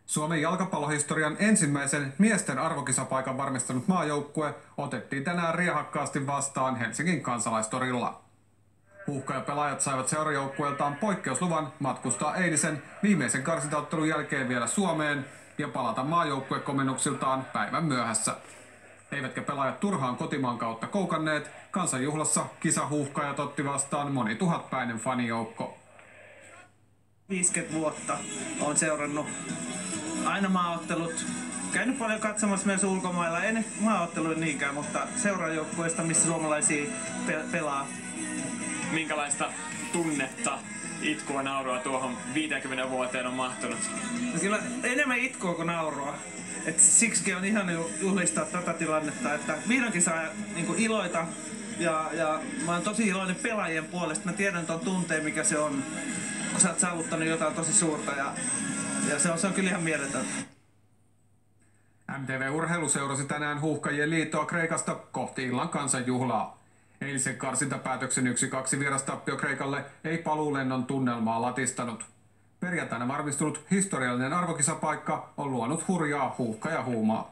Suomen jalkapallohistorian ensimmäisen miesten arvokisapaikan varmistanut maajoukkue otettiin tänään riehakkaasti vastaan Helsingin Kansalaistorilla. Huuhkajapelaajat saivat seurajoukkueeltaan poikkeusluvan matkustaa eilisen viimeisen karsintaottelun jälkeen vielä Suomeen ja palata maajoukkuekomennuksiltaan päivän myöhässä. Eivätkä pelaajat turhaan kotimaan kautta koukanneet, kansanjuhlassa kisahuuhkajat otti vastaan monituhatpäinen fanijoukko. 50 vuotta olen seurannut aina maaottelut. Käynyt paljon katsomassa myös ulkomailla, en maaotteluja niinkään, mutta seurajoukkueista, missä suomalaisia pelaa. Minkälaista tunnetta, itkua, naurua tuohon 50 vuoteen on mahtunut? No kyllä enemmän itkua kuin naurua. Siksi on ihan juhlistaa tätä tilannetta, että vihdoinkin saa iloita. Ja mä oon tosi iloinen pelaajien puolesta. Mä tiedän ton tunteen, mikä se on, kun sä oot saavuttanut jotain tosi suurta. Ja se on kyllä ihan mieletöntä. MTV Urheilu seurasi tänään Huuhkajien liittoa Kreikasta kohti illan kansanjuhlaa. Eilisen karsintapäätöksen 1-2 vierastappio Kreikalle ei paluulennon tunnelmaa latistanut. Perjantaina varmistunut historiallinen arvokisapaikka on luonut hurjaa huuhkajahuumaa.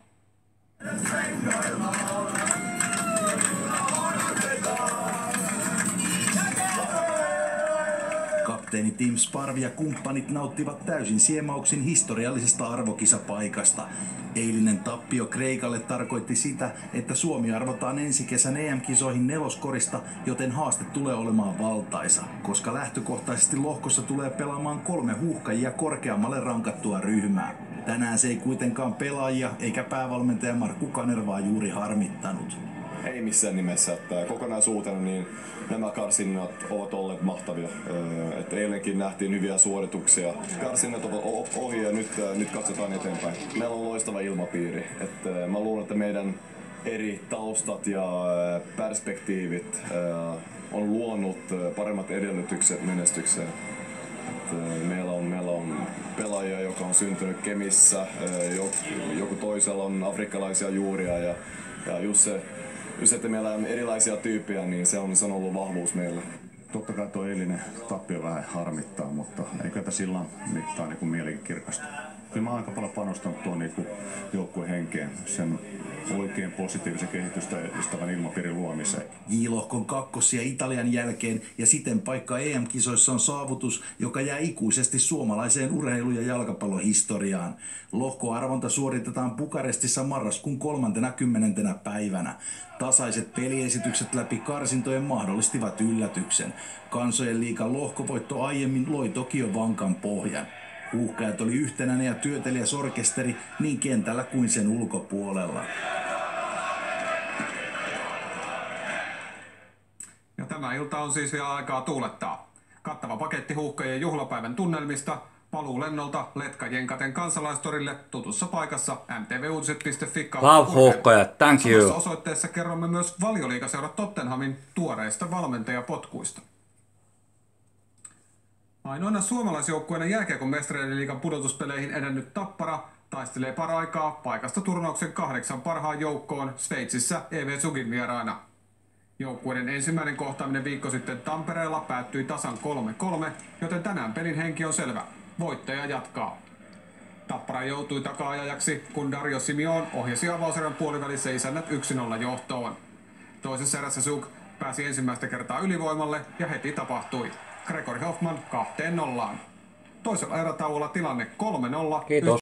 Kapteeni Tim Sparvi ja kumppanit nauttivat täysin siemauksin historiallisesta arvokisapaikasta. Eilinen tappio Kreikalle tarkoitti sitä, että Suomi arvotaan ensi kesän EM-kisoihin neloskorista, joten haaste tulee olemaan valtaisa, koska lähtökohtaisesti lohkossa tulee pelaamaan 3 huuhkajia korkeammalle rankattua ryhmää. Tänään se ei kuitenkaan pelaajia eikä päävalmentaja Markku Kanervaa juuri harmittanut. Ei missään nimessä, että kokonaisuutena niin nämä karsinnat ovat olleet mahtavia. Että eilenkin nähtiin hyviä suorituksia. Karsinnat ovat ohi ja nyt katsotaan eteenpäin. Meillä on loistava ilmapiiri. Että mä luulen, että meidän eri taustat ja perspektiivit on luonut paremmat edellytykset menestykseen. Meillä on pelaajia, joka on syntynyt Kemissä, joku toisella on afrikkalaisia juuria ja just se, että meillä on erilaisia tyyppejä, niin se on ollut vahvuus meillä. Totta kai tuo eilinen tappio vähän harmittaa, mutta eikö tätä sillan mittaan niin mielikin kirkasta. Kyllä mä oon aika paljon panostanut tuon niin joukkueen henkeen, sen oikein positiivisen kehitystä edistävän ilmapiirin luomiseen. J-lohkon kakkosia Italian jälkeen ja siten paikka EM-kisoissa on saavutus, joka jää ikuisesti suomalaiseen urheilu- ja jalkapallohistoriaan. Lohkoarvonta suoritetaan Bukarestissa marraskuun 30. päivänä. Tasaiset peliesitykset läpi karsintojen mahdollistivat yllätyksen. Kansojen liigan lohkovoitto aiemmin loi toki jo vankan pohjan. Huuhkajat oli yhtenäinen ja työteliäs orkesteri niin kentällä kuin sen ulkopuolella. Ja tämä ilta on siis vielä aikaa tuulettaa. Kattava paketti Huuhkajien juhlapäivän tunnelmista paluulennolta Letka-Jenkaten Kansalaistorille tutussa paikassa mtvuutiset.fi. Love Huuhkajat, thank you. Samassa osoitteessa kerromme myös Valioliigaseura Tottenhamin tuoreista valmentajapotkuista. Ainoana suomalaisjoukkueena jääkiekon mestareiden liigan pudotuspeleihin edennyt Tappara taistelee paraikaa paikasta turnauksen 8 parhaan joukkoon Sveitsissä EV Zugin vieraana. Joukkueiden ensimmäinen kohtaaminen viikko sitten Tampereella päättyi tasan 3-3, joten tänään pelin henki on selvä. Voittaja jatkaa. Tappara joutui taka-ajajaksi, kun Dario Simeon ohjasi avauserän puolivälissä isännät 1-0 johtoon. Toisessa erässä Zug pääsi ensimmäistä kertaa ylivoimalle ja heti tapahtui. Gregory Hoffman 2-0. Toisella erätauolla tilanne 3-0. Kiitos.